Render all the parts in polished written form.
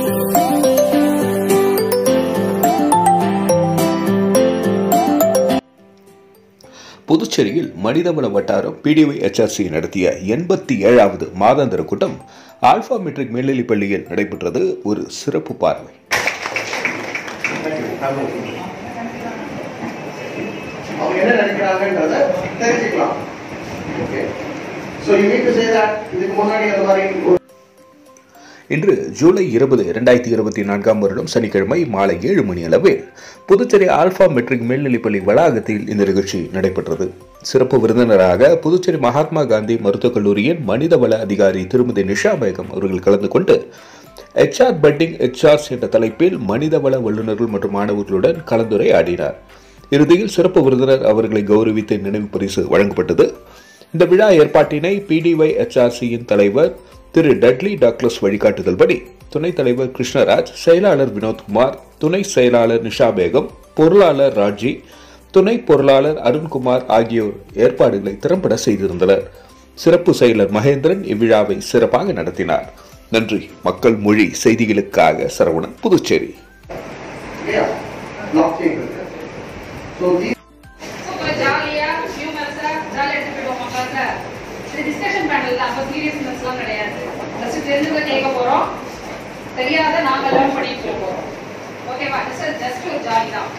புதுச்சேரியில் மனிதவள வட்டாரம் PDY-HRC நடத்திய 87வது மாதாந்திர கூட்டம் ஆல்பா மெட்ரிக் மேல்நிலைப் பள்ளியில் நடைபெற்றது. ஒரு சிறப்பு பார்வை. இன்று ஜூலை 20, 2024 வருடம் சனிக்கிழமை மாலை 7 மணி அளவில் புதுச்சேரி ஆல்பா மெட்ரிக் மேல்நிலைப்பள்ளி வளாகத்தில் இந்த நிகழ்ச்சி நடைபெற்றது. சிறப்பு விருந்தினராக புதுச்சேரி மகாத்மா காந்தி மருத்துவக் கல்லூரியின் மனிதவள அதிகாரி திருமதி நிஷா பேகம் அவர்கள் கலந்து கொண்டு HR பட்டிங் HRs என்ற தலைப்பில் மனிதவள வல்லுநர்கள் மற்றும் மாணவர்களுடன் கலந்துரையாடினார். இறுதியில் சிறப்பு விருந்தினர் அவர்களை கௌரவித்து நினைவு பரிசு வழங்கப்பட்டது. இந்த விழா ஏற்பாட்டினை PDY-HRCயின் தலைவர் திரு டட்லி டாக்லஸ் வழிகாட்டுதல்படி துணைத் தலைவர் கிருஷ்ணராஜ், செயலாளர் வினோத்குமார், துணை செயலாளர் நிஷா பேகம், பொருளாளர் ராஜி, துணை பொருளாளர் அருண்குமார் ஆகியோர் ஏற்பாடுகளை திறம்பட செய்திருந்தனர். சிறப்பு செயலர் மகேந்திரன் இவ்விழாவை சிறப்பாக நடத்தினார். நன்றி. மக்கள் மொழி செய்திகளுக்காக சரவணன், புதுச்சேரி. டிஸ்கஷன் பேனல்ல அப்ப சீரியஸ்னஸ்லாம் கிடையாது. ஜஸ்ட் தெரிஞ்சதை கேட்க போறோம், தெரியாத நாங்க லேர்ன் பண்ணிட்டு போறோம். ஓகேவா? ஜஸ்ட் ஒரு ஜாலி தான்.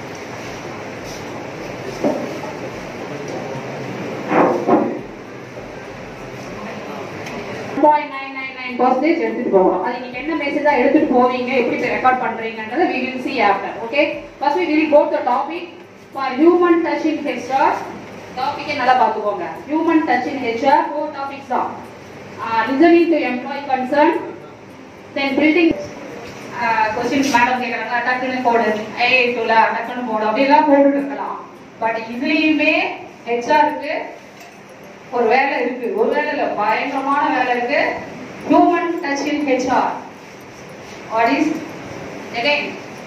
எடுத்துட்டு போவோம். அது நீங்க என்ன மெசேஜா எடுத்துட்டு போவீங்க, எப்படி ரெக்கார்ட் பண்றீங்கன்றத we will see after. Okay, first we will go to the topic for human touch in HR. Topic நல்லா பாத்துக்கோங்க. Human touch in HR 4 topics தான். listening to employee concern, then building question madam கேக்குறாங்க, டக்குனு போடு, டூல டக்குனு போடு அப்படிலாம் போட்டுட்டு இருக்கலாம். பட் இதுலயுமே HRக்கு ஒரு வேலை இருக்கு, ஒரு வேலை இல்ல, பயங்கரமான வேலை இருக்கு. Human touch in HR what is again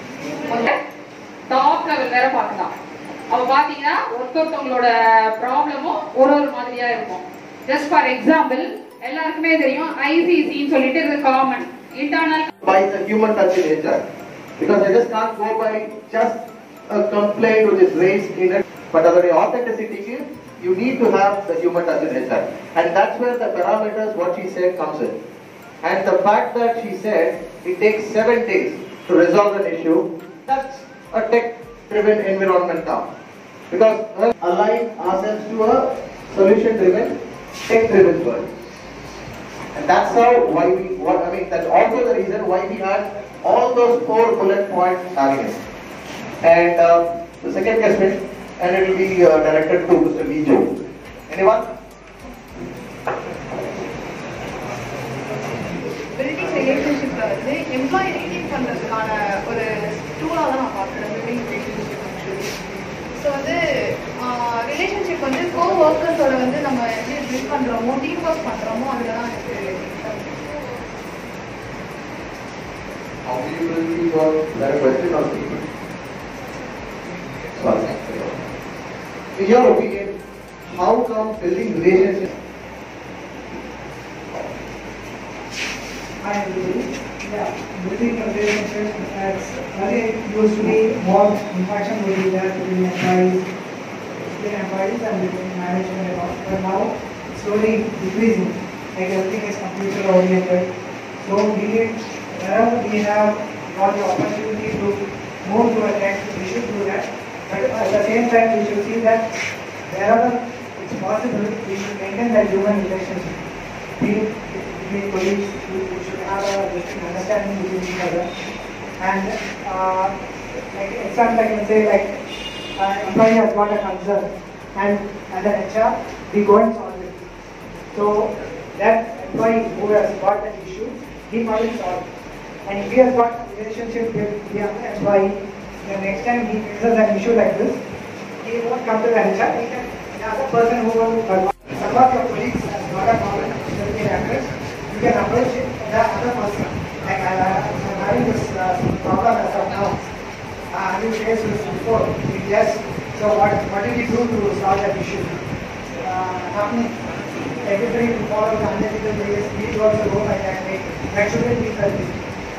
top level வேற பார்க்கலாம். அப்ப பாத்தீங்கன்னா ஒருத்தவங்களோட ப்ராப்ளமும் ஒரு மாதிரியா இருக்கும். ஜஸ்ட் ஃபார் எக்ஸாம்பிள், எல்லாருக்குமே தெரியும் ICC ன்னு சொல்லிட்டு இது common internal by the human touch in HR, because I just can't go by just a complaint which is raised in it, but the authenticity is you need to have the human touch in HR, and that's where the parameters what she said comes in. And the fact that she said it takes 7 days to resolve an issue, that's a tech driven environment now, because align ourselves to a solution driven tech driven world, and that's how that's also the reason why we had all those 4 bullet points having it. And the second question, and it will be directed to Mr. Vijo. Anyone? Building relationship வந்து employee reading பண்றதுக்கான ஒரு டூலா தான் நான் பார்க்குறேன். Building relationship actually. So வந்து relationship வந்து கோ ஒர்க்கர்ஸோட வந்து நம்ம எப்படி பில்ட் பண்ணுறோமோ, டீம் ஒர்க் பண்ணுறோமோ, அதில் தான் எனக்கு How do you build teamwork? Is that a question or statement? Sorry. In your opinion, how come building relationships? Building a relationship as earlier it used to be more interaction would be there between employees and between management and all. But now it's slowly decreasing. Like everything is computer oriented. So wherever we have got the opportunity to move to a tech, we should do that. But at the same time, we should see that wherever it's possible, we should maintain that human relationship. Between colleagues, we should have a understanding between each other. And like example, I can say like employee has got a concern, and as an HR, we go and solve it. So that employee who has got an issue, he must solve it. And if he has got a relationship with the other employee, the next time he faces an issue like this, he won't come to the HR. The other person who some of your colleagues has got a problem with address, you can approach the other person. Like I'm having this problem as of now. Have you faced this before? Yes. So what did you do to solve that issue? Happening. Everybody will follow the analytical ways. We also go by that way. That shouldn't be healthy.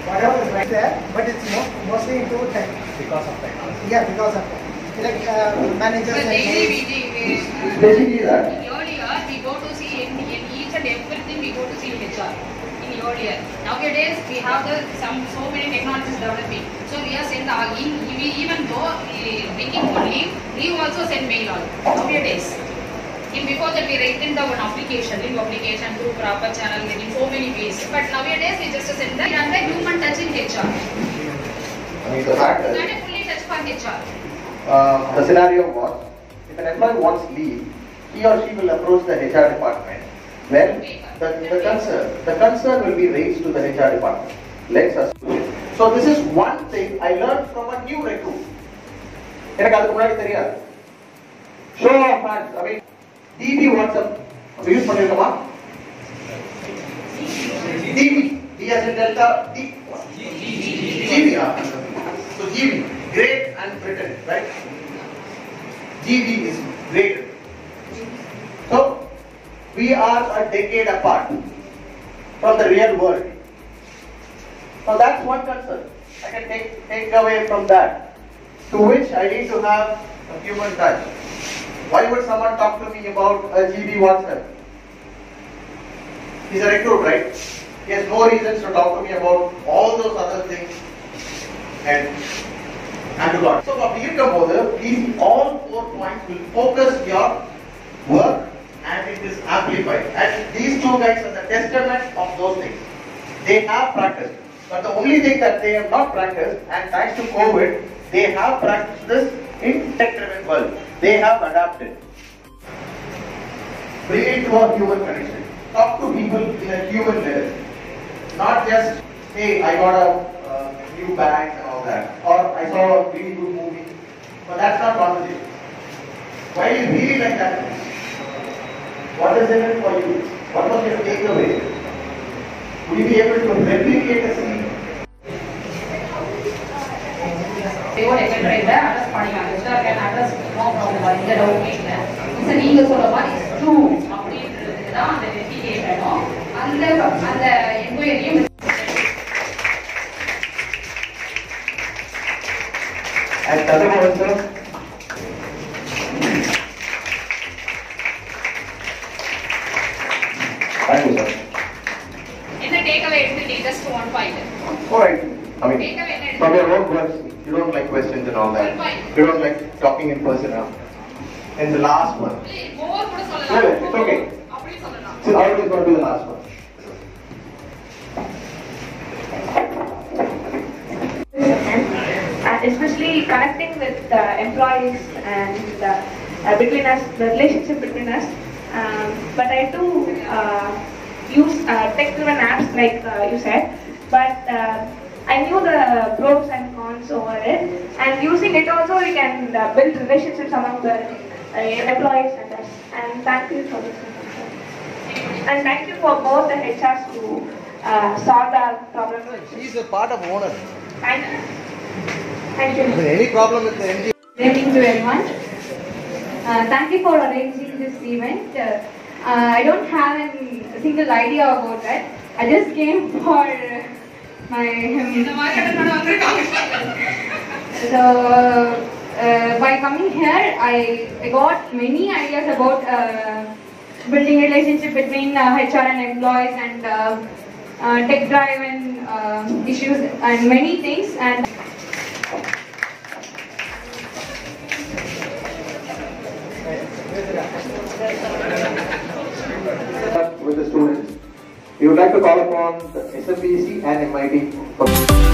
whatever is right there, but it's mostly into tech. Because of technology. Yeah, because of that. Like managers So and daily Basically that. earlier we go to see in each and everything we go to see HR. In earlier, nowadays we have so many technologies developing. So we are send even though making only, we also send mail all nowadays. Before that we write in the one application, through proper channel, in so many ways. But nowadays we just send that and the human touch in HR. I mean, the fact is, Not a fully touch for HR. the scenario was, if an employee wants leave, he or she will approach the HR department. Well, the concern will be raised to the HR department. Let's assume it. So this is one thing I learned from a new recruit. Show of hands. I mean, DB WhatsApp. Use பண்ணிருக்கமா? DB. D as in Delta. GB. So GB. Great and Britain, right? GB is greater. So we are a decade apart from the real world. So that's one concern. I can take away from that. To which I need to have a human touch. Why would someone talk to me about a GB WhatsApp? He's a recruit, right? He has no reasons to talk to me about all those other things. And to God. So these all 4 points will focus your work and it is amplified. And these 2 guys are the testament of those things. They have practiced. But the only thing that they have not practiced, and thanks to COVID, they have practiced this in tech-driven world. They have adapted. Bring it to a human connection. Talk to people in a human level. Not just, hey, I got a new bag and all that. Or I saw a really good movie. But that's not conversation. Why do you really like that? What is in it for you? What was your takeaway? Will you be able to replicate a scene? They won't even try that. Address பண்ணிக்கலாம். HR can address no problem. இந்த doubt இல்ல. So நீங்க சொல்ற மாதிரி is true அப்படின்றது தான் அந்த வெற்றியை வேணும். அந்த என்கொயரியும் And doesn't answer. Thank you, sir. என்ன takeaway எடுத்துட்டீங்க? Just one point. Alright. I mean, Takeaway என்ன from your own words, you don't like questions and all that. You don't like talking in person. And the last one. more கூட No, சொல்லலாம். it's okay. அப்படி சொல்லலாம். So I was going to be the last one. And especially connecting with employees and between us, the relationship between us. But I do use tech-driven apps like you said, but I knew the pros and cons over it, and using it also we can build relationships among the employees and us. And thank you for this. And thank you for both the HRs to solve the problem. She's a part of owner. Thank you. Thank you. Any problem with the MD? Good evening to everyone. Thank you for arranging this event. I don't have a single idea about that. I just came for my. So by coming here, I got many ideas about building relationship between HR and employees and tech-driven issues and many things. And with the students, we would like to call upon the SMBC and MIT.